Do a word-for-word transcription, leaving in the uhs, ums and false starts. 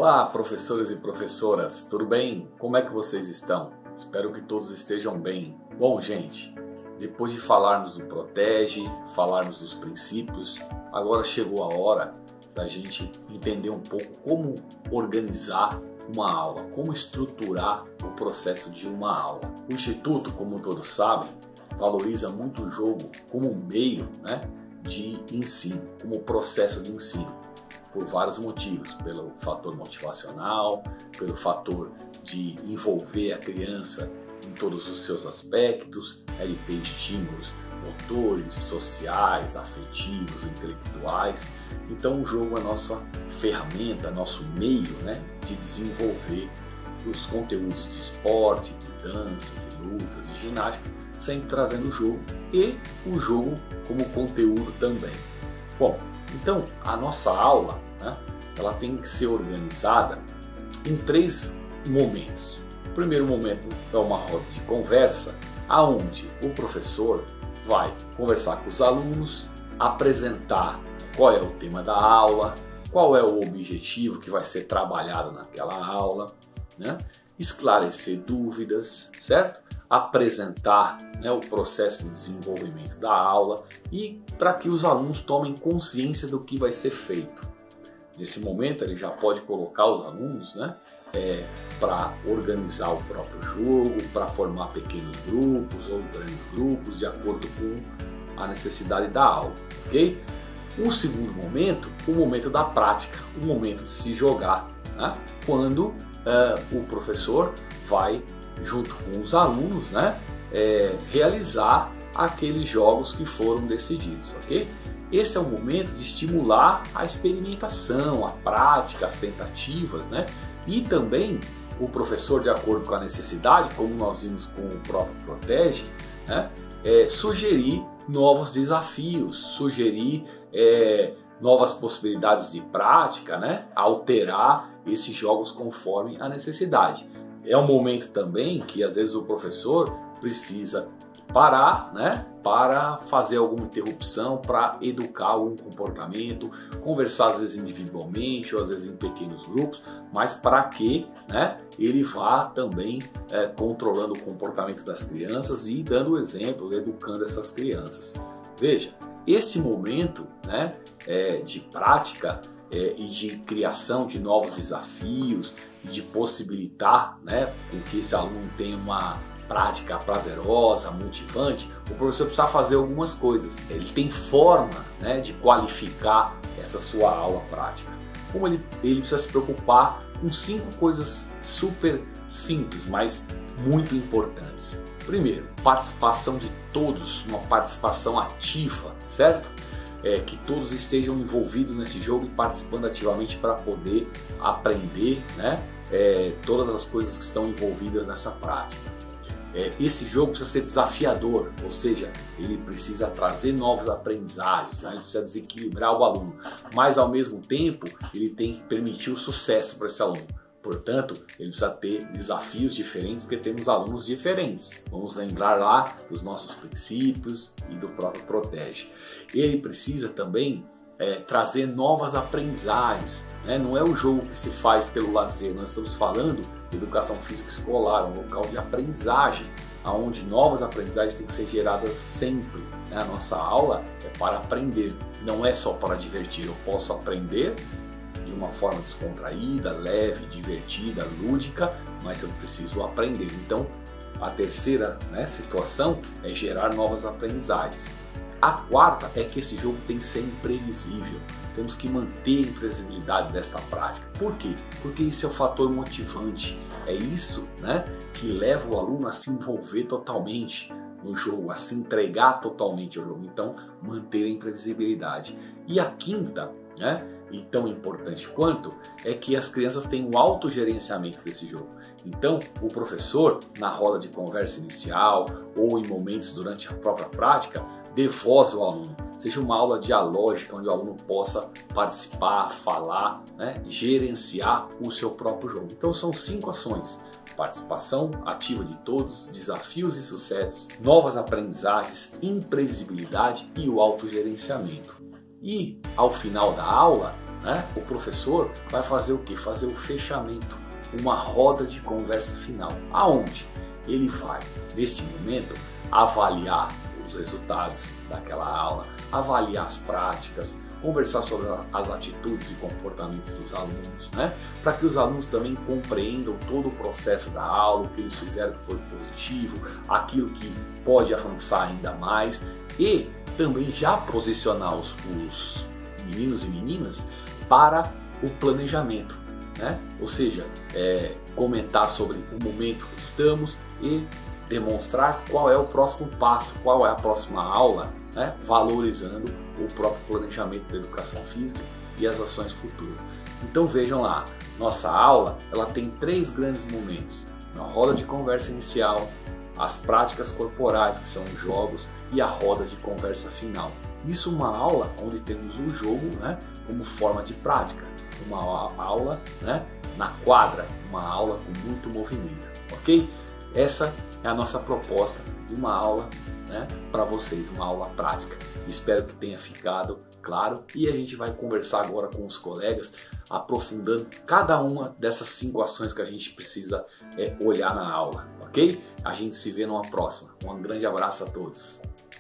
Olá, professores e professoras, tudo bem? Como é que vocês estão? Espero que todos estejam bem. Bom, gente, depois de falarmos do Protege, falarmos dos princípios, agora chegou a hora da gente entender um pouco como organizar uma aula, como estruturar o processo de uma aula. O Instituto, como todos sabem, valoriza muito o jogo como meio, né, de ensino, como processo de ensino. Por vários motivos, pelo fator motivacional, pelo fator de envolver a criança em todos os seus aspectos, ele tem estímulos motores, sociais, afetivos, intelectuais. Então o jogo é a nossa ferramenta, nosso meio, né, de desenvolver os conteúdos de esporte, de dança, de lutas, de ginástica, sempre trazendo o jogo e o jogo como conteúdo também. Bom, então a nossa aula, né, ela tem que ser organizada em três momentos. O primeiro momento é uma roda de conversa, aonde o professor vai conversar com os alunos, apresentar qual é o tema da aula, qual é o objetivo que vai ser trabalhado naquela aula, né, esclarecer dúvidas, certo? Apresentar, né, o processo de desenvolvimento da aula e para que os alunos tomem consciência do que vai ser feito. Nesse momento ele já pode colocar os alunos, né, é, para organizar o próprio jogo, para formar pequenos grupos ou grandes grupos de acordo com a necessidade da aula, ok? O segundo momento, o momento da prática, o momento de se jogar, né, quando uh, o professor vai junto com os alunos, né, é, realizar aqueles jogos que foram decididos, ok? Esse é o momento de estimular a experimentação, a prática, as tentativas, né? E também o professor, de acordo com a necessidade, como nós vimos com o próprio Protege, né, é, sugerir novos desafios, sugerir é, novas possibilidades de prática, né? Alterar esses jogos conforme a necessidade. É um momento também que às vezes o professor precisa parar, né, para fazer alguma interrupção, para educar algum comportamento, conversar às vezes individualmente ou às vezes em pequenos grupos, mas para que, né, ele vá também é, controlando o comportamento das crianças e dando exemplo, educando essas crianças. Veja, esse momento, né, é, de prática É, e de criação de novos desafios, de possibilitar, né, com que esse aluno tenha uma prática prazerosa, motivante, o professor precisa fazer algumas coisas. Ele tem forma, né, de qualificar essa sua aula prática. Como ele, ele precisa se preocupar com cinco coisas super simples, mas muito importantes. Primeiro, participação de todos, uma participação ativa, certo? É, que todos estejam envolvidos nesse jogo e participando ativamente para poder aprender, né, é, todas as coisas que estão envolvidas nessa prática. É, esse jogo precisa ser desafiador, ou seja, ele precisa trazer novas aprendizagens, né? Ele precisa desequilibrar o aluno, mas ao mesmo tempo ele tem que permitir o sucesso para esse aluno. Portanto, ele precisa ter desafios diferentes porque temos alunos diferentes. Vamos lembrar lá dos nossos princípios e do próprio Protege. Ele precisa também é, trazer novas aprendizagens, né? Não é o jogo que se faz pelo lazer, nós estamos falando de educação física escolar, um local de aprendizagem, onde novas aprendizagens têm que ser geradas sempre, né? A nossa aula é para aprender, não é só para divertir. Eu posso aprender de uma forma descontraída, leve, divertida, lúdica, mas eu preciso aprender. Então, a terceira, né, situação é gerar novas aprendizagens. A quarta é que esse jogo tem que ser imprevisível. Temos que manter a imprevisibilidade desta prática. Por quê? Porque isso é o fator motivante. É isso, né, que leva o aluno a se envolver totalmente no jogo, a se entregar totalmente ao jogo. Então, manter a imprevisibilidade. E a quinta, né, e tão importante quanto, é que as crianças têm o autogerenciamento desse jogo. Então, o professor, na roda de conversa inicial ou em momentos durante a própria prática, dê voz ao aluno. Seja uma aula dialógica, onde o aluno possa participar, falar, né, gerenciar o seu próprio jogo. Então, são cinco ações: participação ativa de todos, desafios e sucessos, novas aprendizagens, imprevisibilidade e o autogerenciamento. E, ao final da aula, né, o professor vai fazer o que? Fazer o fechamento, uma roda de conversa final, aonde ele vai, neste momento, avaliar os resultados daquela aula, avaliar as práticas, conversar sobre as atitudes e comportamentos dos alunos, né? Para que os alunos também compreendam todo o processo da aula, o que eles fizeram que foi positivo, aquilo que pode avançar ainda mais e também já posicionar os, os meninos e meninas para o planejamento, né? Ou seja, é, comentar sobre o momento que estamos e demonstrar qual é o próximo passo, qual é a próxima aula, né? Valorizando o próprio planejamento da educação física e as ações futuras. Então vejam lá, nossa aula ela tem três grandes momentos: a roda de conversa inicial, as práticas corporais, que são os jogos, e a roda de conversa final. Isso é uma aula onde temos o jogo, né, como forma de prática, uma aula, né, na quadra, uma aula com muito movimento, ok? Essa é a nossa proposta de uma aula, né, para vocês, uma aula prática. Espero que tenha ficado claro e a gente vai conversar agora com os colegas, aprofundando cada uma dessas cinco ações que a gente precisa é, olhar na aula, ok? A gente se vê numa próxima. Um grande abraço a todos.